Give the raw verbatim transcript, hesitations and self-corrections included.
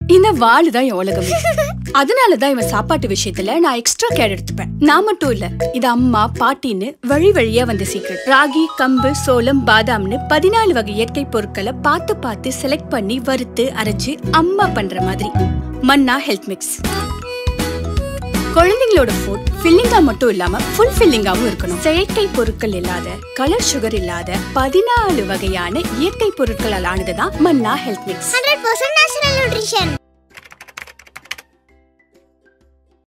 இந்த வாளு தான் என் உலகமே. அதனாலதான் இவன் சாப்பாட்டு விஷயத்துல நான் எக்ஸ்ட்ரா கேர் எடுத்துப்பேன். நான் மட்டும் இல்ல, இது அம்மா பாட்டின்னு வழி வழியா வந்த சீக்ரெட். ராகி, கம்பு, சோளம், பாதாம்னு பதினாலு வகை இயற்கை பொருட்களை பார்த்து பார்த்து செலக்ட் பண்ணி வறுத்து அரைச்சு அம்மா பண்ற மாதிரி மன்னா ஹெல்த் மிக்ஸ். குழந்தைங்களோட ஃபுட் ஃபில்லிங்கா மட்டும் இல்லாம ஃபுல் ஃபில்லிங்காவும் இருக்கணும். செயற்கை பொருட்கள் இல்லாத, கலர் சுகர் இல்லாத பதினாலு வகையான இயற்கை பொருட்களால் ஆனதுதான் Manna health mix. Hundred percent natural nutrition.